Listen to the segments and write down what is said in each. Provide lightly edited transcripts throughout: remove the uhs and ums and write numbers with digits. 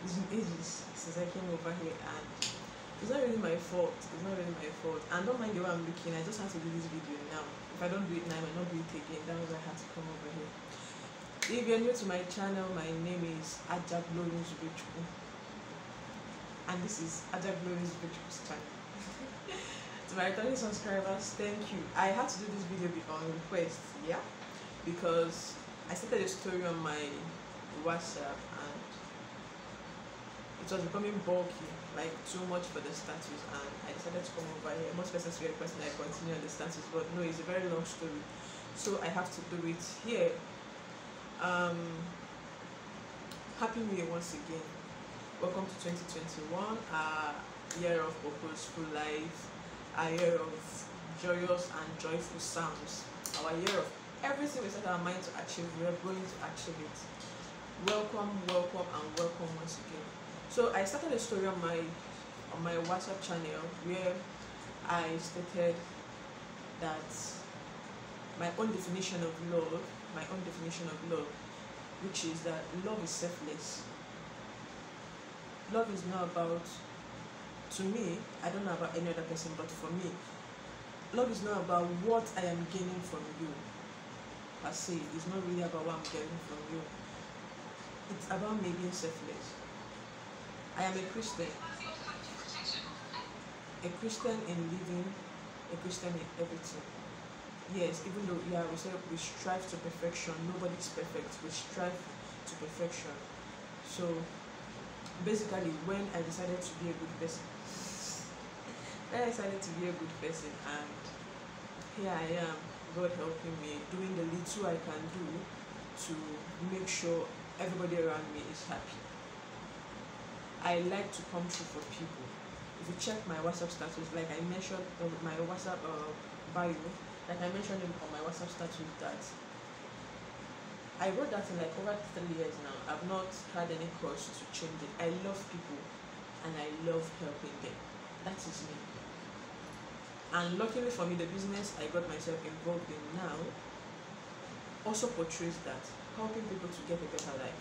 It's been ages since I came over here, and it's not really my fault. It's not really my fault. And don't mind the way I'm looking. I just have to do this video now. If I don't do it now, I might not do it again. That was why I had to come over here. If you're new to my channel, my name is Ajaglorin Zubechukwu, and this is Ajaglorin Zubechukwu channel. To my returning subscribers, thank you. I had to do this video on request, yeah, because I started a story on my WhatsApp and it was becoming bulky, like too much for the status, and I decided to come over here. Most persons were requesting I continue on the status, but no, it's a very long story, so I have to do it here. Happy New Year once again. Welcome to 2021, a year of purposeful life, a year of joyous and joyful sounds, our year of everything we set our mind to achieve, we are going to achieve it. Welcome, welcome, and welcome once again. So I started a story on my WhatsApp channel where I stated that my own definition of love, which is that love is selfless. Love is not about, to me, I don't know about any other person, but for me, love is not about what I am gaining from you per se. It's not really about what I'm getting from you. It's about me being selfless. I am a Christian in living, a Christian in everything. Yes, even though we strive to perfection, nobody is perfect. We strive to perfection. So basically, when I decided to be a good person, and here I am, God helping me, doing the little I can do to make sure everybody around me is happy. I like to come through for people. If you check my WhatsApp status, like I mentioned on my WhatsApp bio, like I mentioned on my WhatsApp status, that I wrote that in like over 3 years now. I've not had any cause to change it. I love people and I love helping them. That is me. And luckily for me, the business I got myself involved in now also portrays that, helping people to get a better life.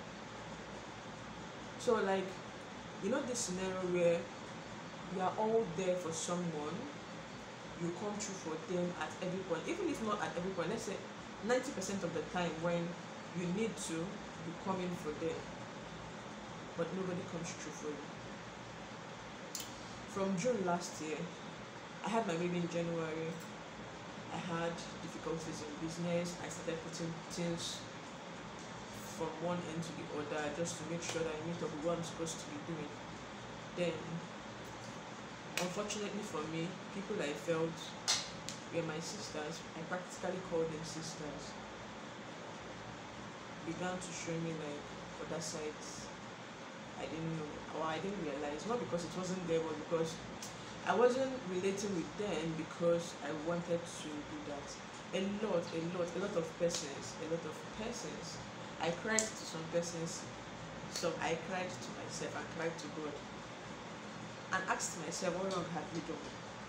So like, you know, this scenario where you are all there for someone, you come through for them at every point, even if not at every point, let's say 90% of the time when you need to, you come in for them, but nobody comes through for you. From June last year, I had my baby in January. I had difficulties in business. I started putting things from one end to the other just to make sure that I meet up with what I'm supposed to be doing. Then, unfortunately for me, people I felt were my sisters, I practically called them sisters, began to show me like other sides I didn't know, or I didn't realize, not because it wasn't there, but because I wasn't relating with them because I wanted to do that. A lot of persons, I cried to some persons, so I cried to myself, I cried to God, and asked myself, what wrong had we done?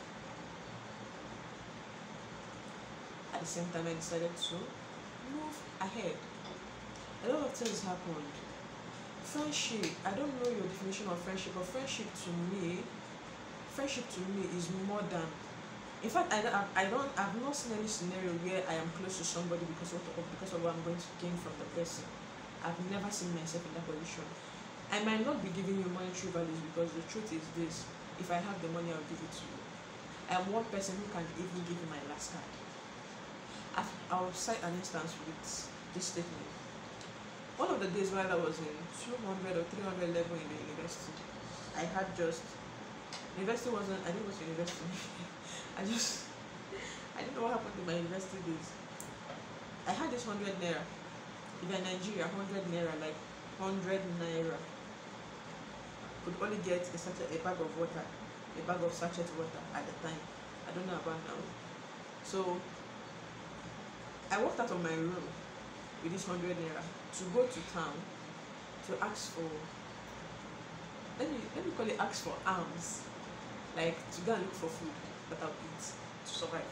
At the same time, I decided to move ahead. A lot of things happened. Friendship, I don't know your definition of friendship, but friendship to me is more than, in fact, I've not seen any scenario where I am close to somebody because of what I'm going to gain from the person. I've never seen myself in that position. I might not be giving you monetary values, because the truth is this: if I have the money, I'll give it to you. I am one person who can even give you my last card. I'll cite an instance with this statement. One of the days while I was in 200 or 300 level in the university, I had just, university wasn't, I didn't go to university. I didn't know what happened to my university days. I had this 100 naira. If you're in Nigeria, 100 naira, like 100 naira, could only get a bag of water, a bag of sachet water at the time. I don't know about now. So I walked out of my room with this 100 naira to go to town to ask for, let me call it, ask for alms, like to go and look for food that I'll eat to survive.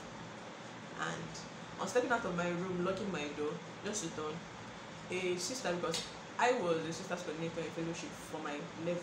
And on stepping out of my room, locking my door, just to dawn, a sister, because I was a sisters coordinator in fellowship for my level.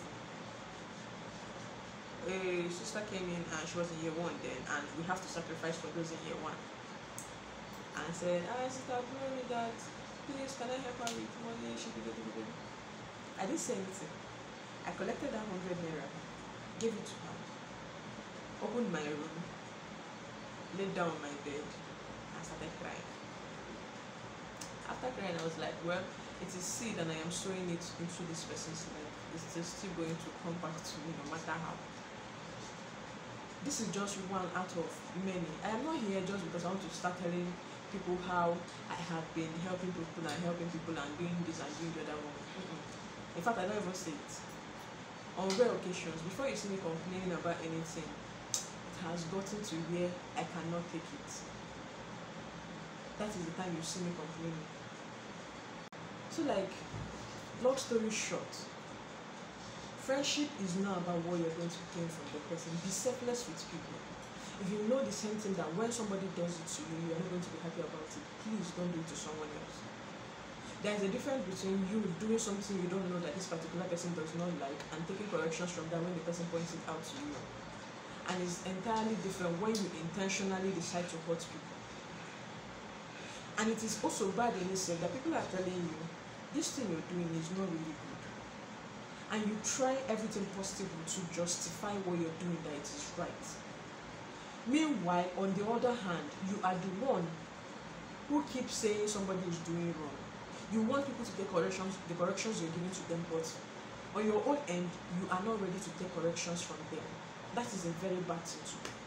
A sister came in and she was in year one then, and we have to sacrifice for those in year one. And said, sister, tell me that, please, can I help her with money? I didn't say anything. I collected that 100 naira, gave it to her, opened my room, laid down on my bed, and started crying. After crying, I was like, well, it is seed and I am sowing it into this person's life. It's still going to come back to me no matter how. This is just one out of many. I am not here just because I want to start telling people how I have been helping people and doing this and doing the other one. In fact, I don't even say it. On rare occasions, before you see me complaining about anything, it has gotten to where I cannot take it. That is the time you see me complaining. So like, long story short, friendship is not about what you're going to gain from the person. Be selfless with people. If you know the same thing that when somebody does it to you, you're not going to be happy about it, please don't do it to someone else. There is a difference between you doing something you don't know that this particular person does not like and taking corrections from that when the person points it out to you. And it's entirely different when you intentionally decide to hurt people. And it is also bad in itself that people are telling you, this thing you're doing is not really good. And you try everything possible to justify what you're doing that it is right. Meanwhile, on the other hand, you are the one who keeps saying somebody is doing wrong. You want people to take corrections, the corrections you're giving to them, but on your own end, you are not ready to take corrections from them. That is a very bad thing to do.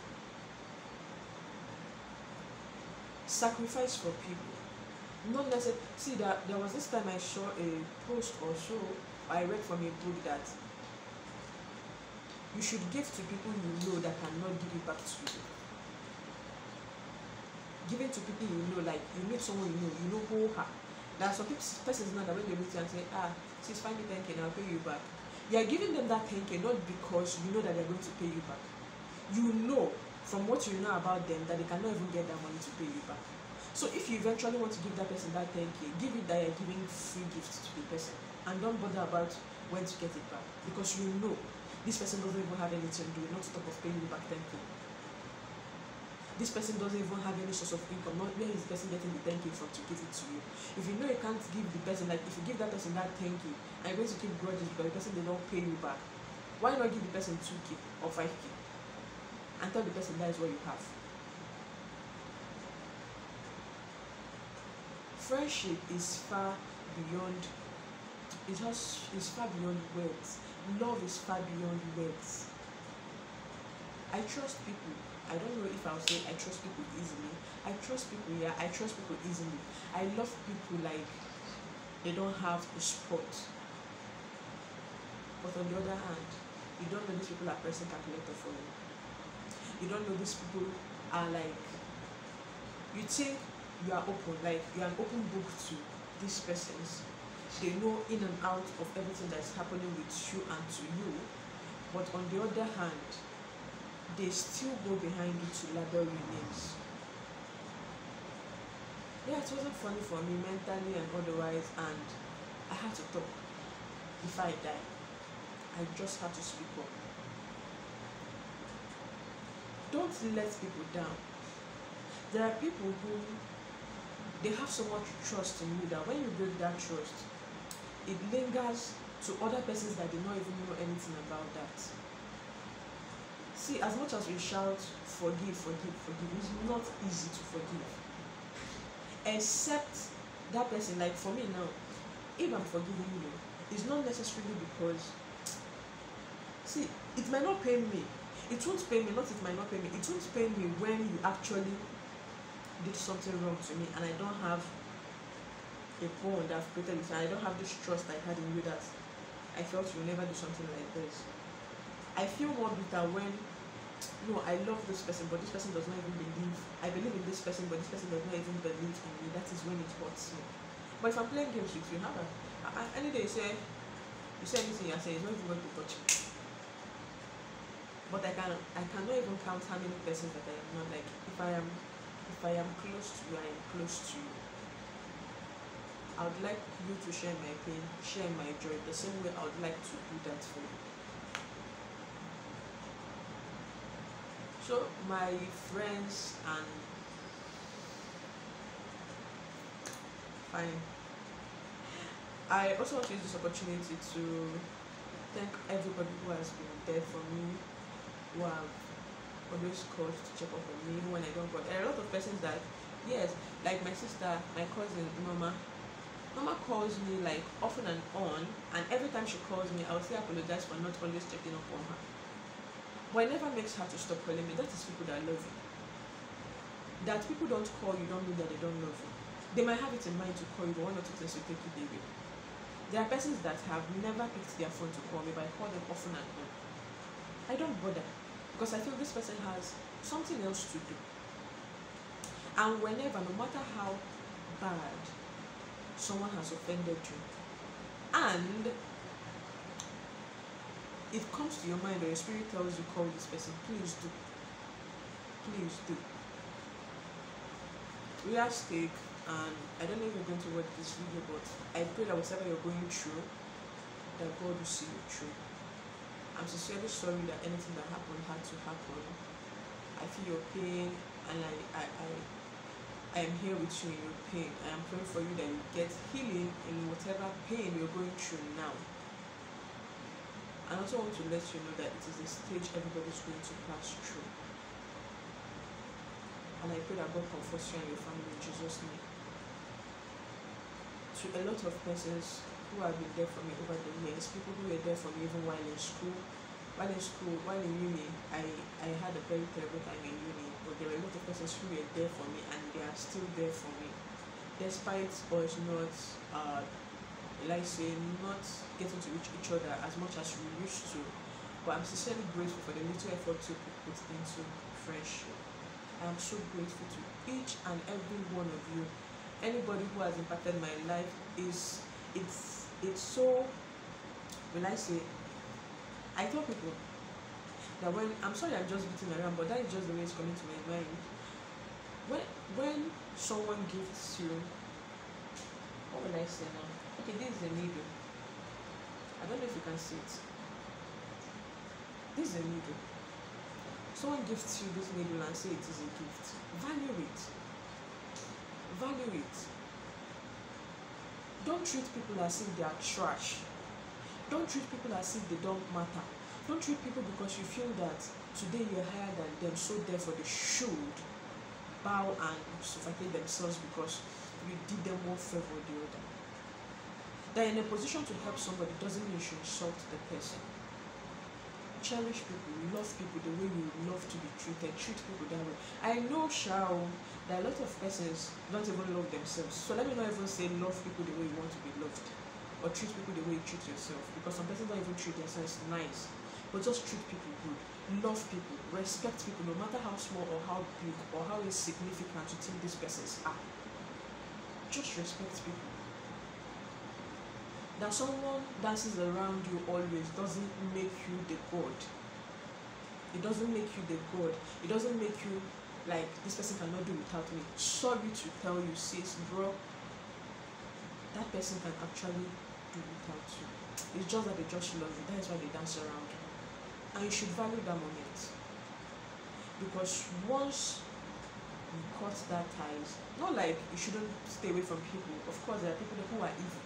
Sacrifice for people. Not necessarily. See, that there was this time I saw a post or so, I read from a book that you should give to people you know that cannot give it back to you. Giving to people you know, like you meet someone you know who her. There are some persons now that when they meet you and say, she's finding 10K, I'll pay you back. You are giving them that 10K not because you know that they're going to pay you back. You know from what you know about them that they cannot even get that money to pay you back. So if you eventually want to give that person that 10K, give it that you're giving free gifts to the person. And don't bother about when to get it back. Because you know this person doesn't even have anything to do, not to talk of paying you back 10K. This person doesn't even have any source of income. Not where is the person getting the 10K from to give it to you? If you know you can't give the person, like if you give that person that 10K and you're going to keep grudges because the person did not pay you back, why not give the person 2K or 5K and tell the person that is what you have? Friendship is far beyond. Is far beyond words. Love is far beyond words. I trust people. I don't know if I'll say I trust people easily. I trust people, yeah, I trust people easily. I love people like they don't have a spot. But on the other hand, you don't know these people are pressing calculator for you. You don't know these people are like, you think you are open, like you are an open book to these persons. They know in and out of everything that's happening with you and to you. But on the other hand, they still go behind you to label your names. Yeah, it wasn't funny for me mentally and otherwise, and I had to talk. If I die, I just had to speak up. Don't let people down. There are people who, they have so much trust in you that when you break that trust, it lingers to other persons that did not even know anything about that. See, as much as we shout, forgive, forgive, forgive, it's not easy to forgive. Except that person, like for me now, if I'm forgiving you, it's not necessarily because, see, it might not pain me. It won't pain me, not it might not pain me. It won't pain me when you actually did something wrong to me and I don't have a bond I've created with you, and I don't have this trust I had in you that I felt you'll never do something like this. I feel more bitter when, no, I love this person, but this person does not even believe. I believe in this person, but this person does not even believe in me. That is when it hurts me. But if I'm playing games with you, any day you say anything I say, it's not even going to touch me. But I cannot even count how many persons that I am not like. If I am close to you, I am close to you. I would like you to share my pain, share my joy, the same way I would like to do that for you. So my friends and fine. I also want to use this opportunity to thank everybody who has been there for me, who have always called to check up on me even when I don't call. There are a lot of persons that, yes, like my sister, my cousin, Mama. Mama calls me like often and on, and every time she calls me, I will say apologize for not always checking up on her. But it never makes her to stop calling me. That is people that love you. That people don't call you don't mean that they don't love you. They might have it in mind to call you, but one or two things will take you away. There are persons that have never picked their phone to call me, but I call them often and on. I don't bother because I feel this person has something else to do. And whenever, no matter how bad someone has offended you, and it comes to your mind or your spirit tells you call this person, please do. Please do. We are stake, and I don't know if you're going to watch this video, but I pray that whatever you're going through, that God will see you through. I'm sincerely sorry that anything that happened had to happen. I feel your pain, and I am here with you in your pain. I am praying for you that you get healing in whatever pain you're going through now. I also want to let you know that it is a stage everybody's going to pass through. And I pray that God comforts you and your family in Jesus' name. To a lot of persons who have been there for me over the years, people who were there for me even while in school, while in uni, I had a very terrible time in uni, but there were a lot of persons who were there for me and they are still there for me. Despite us not, like say, not getting to reach each other as much as we used to, but I'm sincerely grateful for the little effort to put into friendship. I am so grateful to each and every one of you. Anybody who has impacted my life it's so, when I say, I tell people that when, I'm sorry I'm just beating around, but that is just the way it's coming to my mind. When someone gifts you, what will I say now? Okay, this is a needle. I don't know if you can see it. This is a needle. Someone gifts you this needle and say it is a gift. Value it. Value it. Don't treat people as if they are trash. Don't treat people as if they don't matter. Don't treat people because you feel that today you're higher than them, so therefore they should bow and suffocate themselves because you did them one favor or the other. They're in a position to help somebody doesn't mean you should insult the person. Cherish people, love people the way you love to be treated, treat people that way. I know, that a lot of persons don't even love themselves. So let me not even say love people the way you want to be loved, or treat people the way you treat yourself, because some persons don't even treat themselves nice. But just treat people good, love people, respect people, no matter how small or how big or how insignificant you think these persons are. Just respect people. That someone dances around you always doesn't make you the God. It doesn't make you the God. It doesn't make you like, this person cannot do without me. Sorry to tell you, sis, bro, that person can actually do without you. It's just that they just love you. That is why they dance around you. And you should value that moment. Because once you cut that ties, not like you shouldn't stay away from people. Of course, there are people who are evil.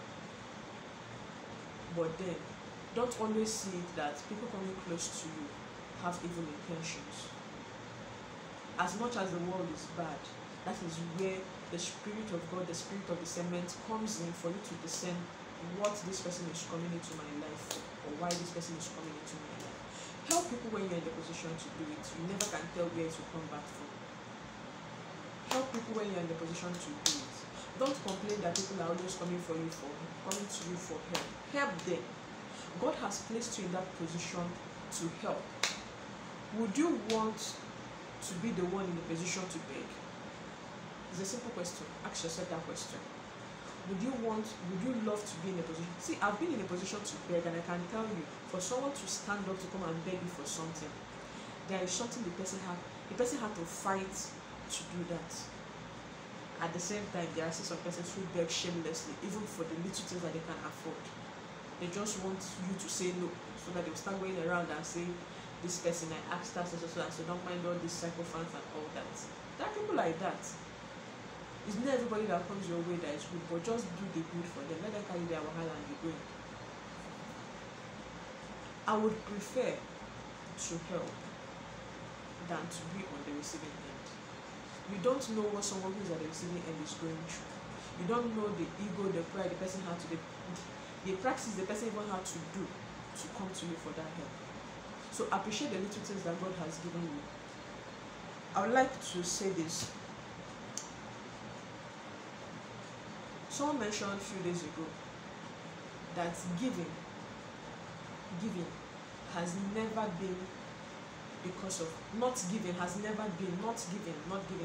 But then, don't always see it that people coming close to you have evil intentions. As much as the world is bad, that is where the Spirit of God, the Spirit of discernment comes in for you to discern what this person is coming into my life or why this person is coming into my life. Help people when you're in the position to do it. You never can tell where it will come back from. Help people when you're in the position to do it. Don't complain that people are always coming to you for help. Help them. God has placed you in that position to help. Would you want to be the one in the position to beg? It's a simple question. Ask yourself that question. Would you love to be in a position? See, I've been in a position to beg, and I can tell you, for someone to stand up to come and beg you for something, there is something the person had to fight to do that. At the same time, there are still some persons who beg shamelessly, even for the little things that they can afford. They just want you to say no, so that they'll start going around and say, this person, I asked her, so don't mind all these psychophants and all that. There are people like that. It's not everybody that comes your way that is good, but just do the good for them. Let them carry their wahala and be going. I would prefer to help than to be on the receiving end. You don't know what someone who is at the receiving end is going through. You don't know the ego, the pride the person had to the practice the person even had to do to come to you for that help. So appreciate the little things that God has given you. I would like to say this. Someone mentioned a few days ago that giving has never been because of not giving, has never been not giving,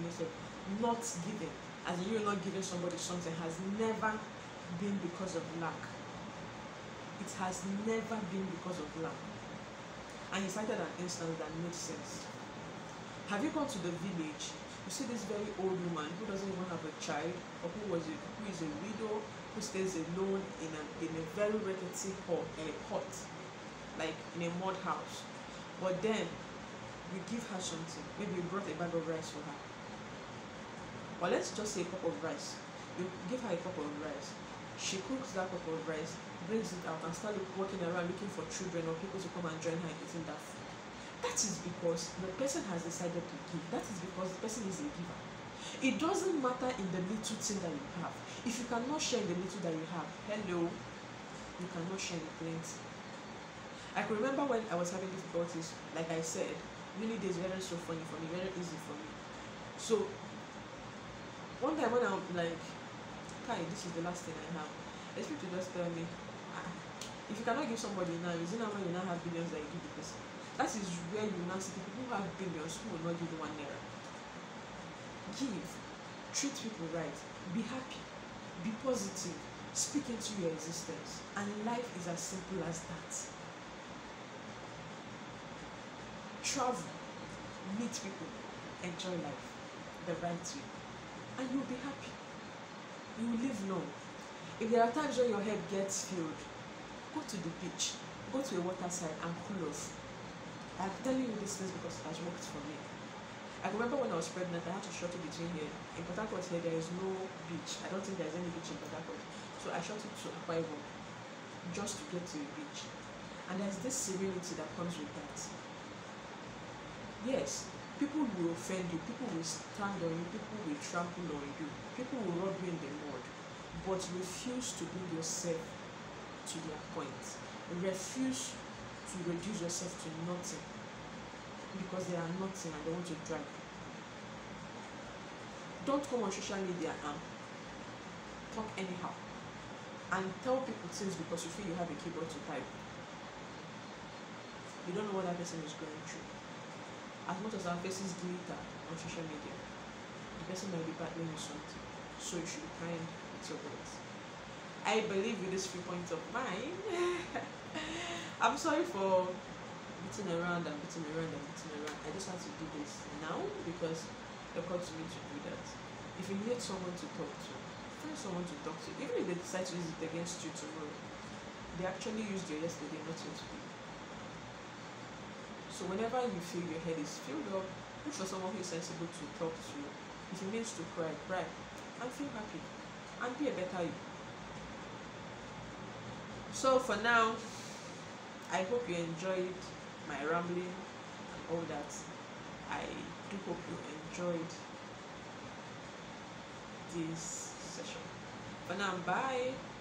as you're not giving somebody something, has never been because of lack. It has never been because of lack. And he cited an instance that made sense. Have you gone to the village? You see this very old woman who doesn't even have a child, or who is a widow, who stays alone in a very rickety hut, like in a mud house. But then you give her something. Maybe you brought a bag of rice for her. Or let's just say a cup of rice. You give her a cup of rice. She cooks that cup of rice, brings it out, and starts walking around looking for children or people to come and join her in eating that food. That is because the person has decided to give. That is because the person is a giver. It doesn't matter in the little thing that you have. If you cannot share the little that you have, hello, you cannot share the plenty. I can remember when I was having difficulties, like I said, many days were so funny for me, very easy for me. So one time when I'm like, Kai, this is the last thing I have, I expect to just tell me, if you cannot give somebody now, is it now when you now have billions that you give the person? That is where you now see people who have billions who will not give you 1 naira. Give, treat people right, be happy, be positive, speak into your existence, and life is as simple as that. Travel, meet people, enjoy life the right way, and you'll be happy. You will live long. If there are times when your head gets filled, go to the beach, go to a waterside and cool off. I'm telling you this things because it has worked for me. I remember when I was pregnant, I had to shuttle between here. In Port Harcourt here, there is no beach. I don't think there's any beach in Port Harcourt. So I shuttled to Akwa Ibom just to get to a beach. And there's this serenity that comes with that. Yes, people will offend you, people will stand on you, people will trample on you, people will rub you in the mud, but refuse to bring yourself to their point. Refuse to reduce yourself to nothing because they are nothing and they want to drag you. Don't come on social media and talk anyhow and tell people things because you feel you have a keyboard to type. You don't know what that person is going through. As much as our faces glitter on social media, the person might be battling with something. So you should be kind with your words. I believe with this 3 points of mine, I'm sorry for beating around. I just had to do this now because it occurred to me to do that. If you need someone to talk to, find someone to talk to. Even if they decide to use it against you tomorrow, they actually used you yesterday, not you today. So whenever you feel your head is filled up, look for someone who is sensible to talk to you. If it means to cry, cry, and feel happy, and be a better you. So for now, I hope you enjoyed my rambling and all that. I do hope you enjoyed this session. For now, bye.